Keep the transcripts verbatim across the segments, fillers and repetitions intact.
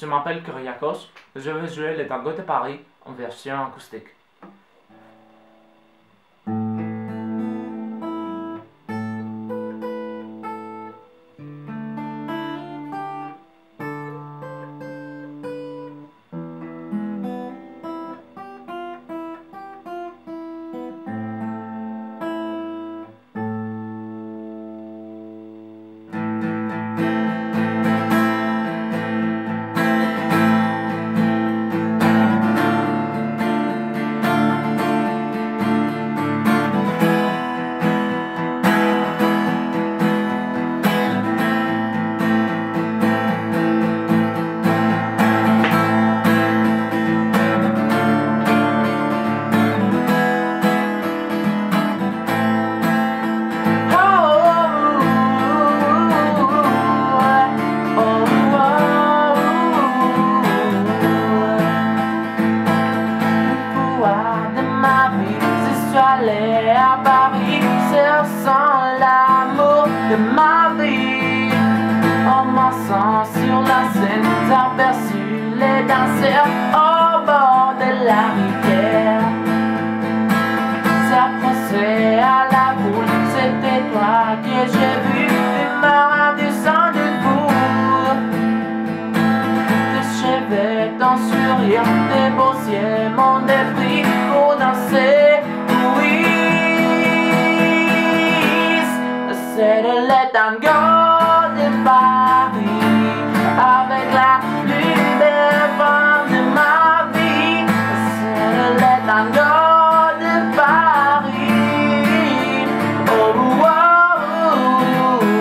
je m'appelle Kyriakos, je vais jouer les tangos de Paris en version acoustique. J'allais à Paris, c'est sans l'amour de ma vie. En marchant sur la Seine, j'aperçus les danseurs au bord de la rivière. J'approchais à la foule, c'était toi que j'ai vu, fumeur du sang debout. Tes cheveux, ton sourire, tes beaux yeux m'ont dépris pour danser. C'est le tango de Paris, avec la plus belle femme de ma vie. C'est le tango de Paris. Oh, oh, oh, oh.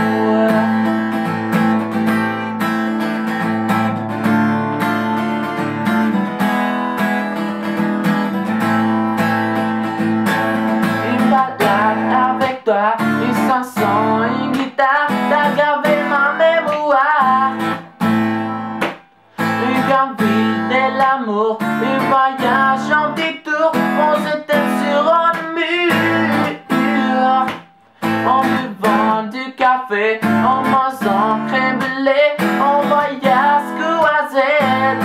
Une balade avec toi, une chanson, une guitare, t'as gravé ma mémoire. Une grande ville de l'amour, un voyage en petit tour, on se tête sur un mur. En buvant du café, en mangeant crème brûlée, on voyage croisette.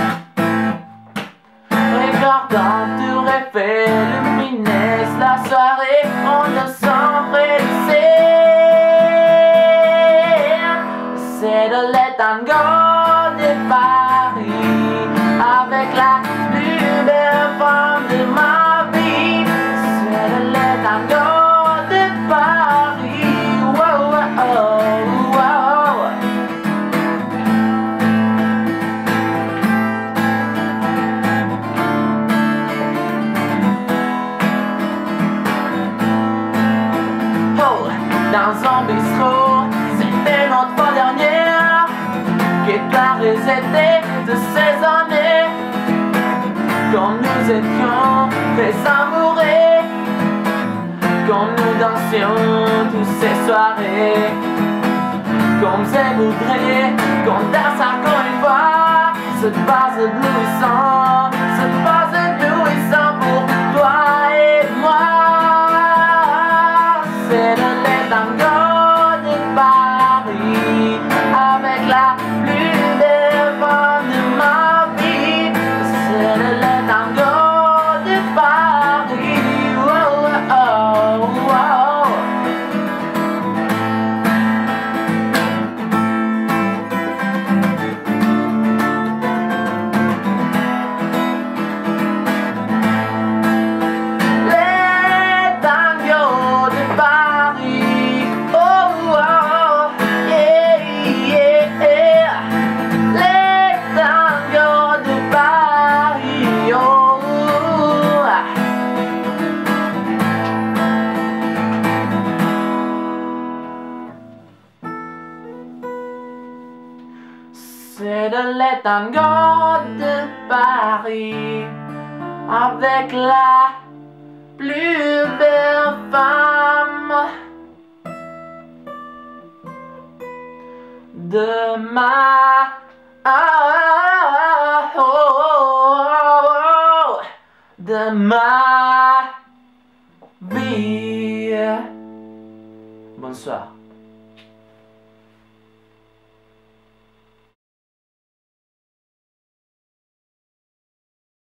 Regardant tout refait, lumineuse la soirée, on ne s'empresse. C'est le tango de Paris, avec la plus belle femme de ma vie. C'est le tango de Paris. Wow, wow, wow. Oh, dans un bistrot, c'était notre fois dernière qui paraît c'était de ces années, quand nous étions très amoureux, quand nous dansions toutes ces soirées. Comme je voudrais qu'on danse encore une fois cette base éblouissant, cette base éblouissant pour toi et moi. C'est le tango de Paris, avec la plus belle femme de ma vie. C'est le tango de Paris. Oh, oh, oh. Le tango de Paris. Oh, oh, yeah, yeah. Le tango de Paris. Oh, c'est le tango de Paris, avec la plus belle femme de ma ah, oh, oh, oh, de ma vie. Bonsoir.